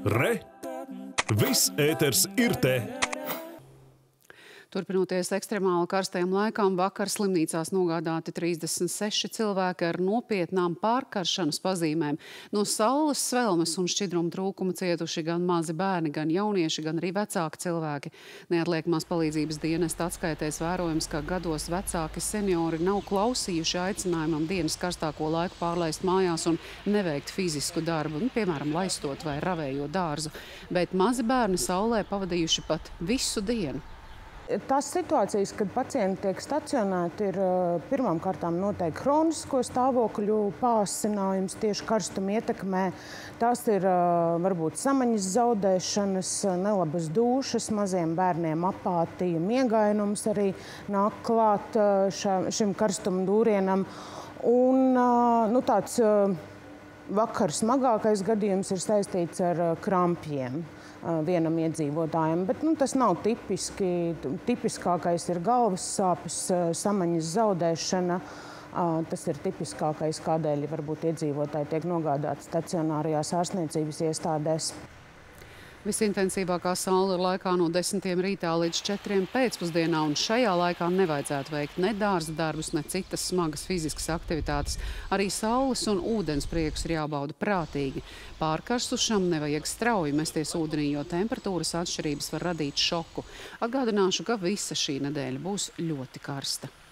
Re! Viss ēters ir te! Turpinoties ekstremāli karstajam laikam, vakar slimnīcās nogādāti 36 cilvēki ar nopietnām pārkaršanas pazīmēm. No saules svelmes un šķidruma trūkuma cietuši gan mazi bērni, gan jaunieši, gan arī vecāki cilvēki. Neatliekamās palīdzības dienesta atskaitēs vērojams, ka gados vecāki seniori nav klausījuši aicinājumam dienas karstāko laiku pārlaist mājās un neveikt fizisku darbu, piemēram, laistot vai ravējot dārzu. Bet mazi bērni saulē pavadījuši pat visu dienu. Tās situācijas, kad pacienti tiek stacionēti, ir pirmām kārtām noteikti hronisko stāvokļu pāsinājums tieši karstuma ietekmē. Tās ir varbūt samaņas zaudēšanas, nelabas dūšas, maziem bērniem apātija, miegainums arī nāk klāt šim karstuma dūrienam. Un tāds vakar smagākais gadījums ir saistīts ar krampjiem vienam iedzīvotājam, bet tas nav tipiski. Tipiskākais ir galvas sāpes, samaņas zaudēšana. Tas ir tipiskākais, kādēļ varbūt iedzīvotāji tiek nogādāti stacionārajās ārstniecības iestādēs. Visintensīvākā saule ir laikā no 10 rītā līdz 4 pēcpusdienā, un šajā laikā nevajadzētu veikt ne dārza darbus, ne citas smagas fiziskas aktivitātes. Arī saules un ūdens prieks ir jābauda prātīgi. Pārkarstušam nevajag strauji mesties ūdenī, jo temperatūras atšķirības var radīt šoku. Atgādināšu, ka visa šī nedēļa būs ļoti karsta.